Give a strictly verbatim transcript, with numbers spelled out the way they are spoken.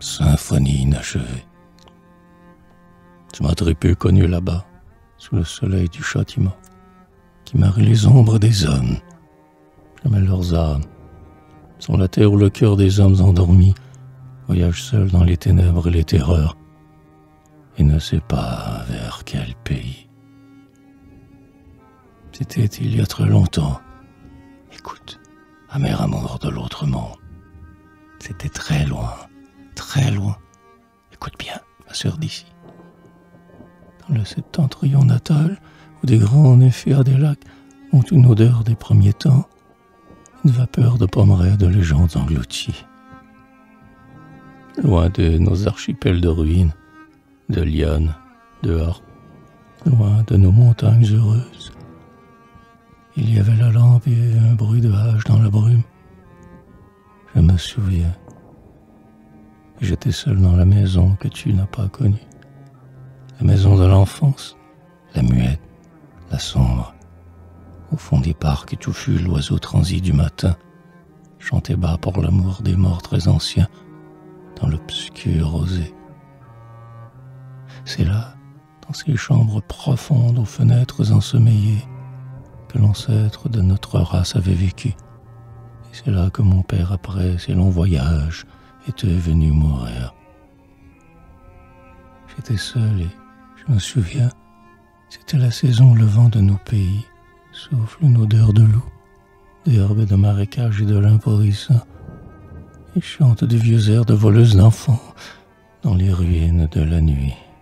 symphonie inachevée. Tu m'as très peu connu là-bas, sous le soleil du châtiment, qui marie les ombres des hommes. Jamais leurs âmes, sont la terre où le cœur des hommes endormis voyage seul dans les ténèbres et les terreurs, et ne sait pas vers quel pays. C'était il y a très longtemps. Écoute, amer amour de l'autre monde. C'était très loin, très loin. Écoute bien, ma sœur d'ici. Dans le septentrion natal, où des grands néphia des lacs ont une odeur des premiers temps, une vapeur de pommerets de légendes englouties. Loin de nos archipels de ruines, de lianes, de harpes, loin de nos montagnes heureuses, il y avait la lampe et un bruit de hache dans la brume. Je me souviens. J'étais seul dans la maison que tu n'as pas connue. La maison de l'enfance, la muette, la sombre. Au fond des parcs touffus, l'oiseau transi du matin chantait bas pour l'amour des morts très anciens dans l'obscur rosé. C'est là, dans ces chambres profondes aux fenêtres ensommeillées, que l'ancêtre de notre race avait vécu. Et c'est là que mon père, après ses longs voyages, était venu mourir. J'étais seul et je me souviens, c'était la saison où le vent de nos pays souffle une odeur de loup, d'herbe, de marécage et de lin pourrissant, et chante des vieux airs de voleuses d'enfants dans les ruines de la nuit.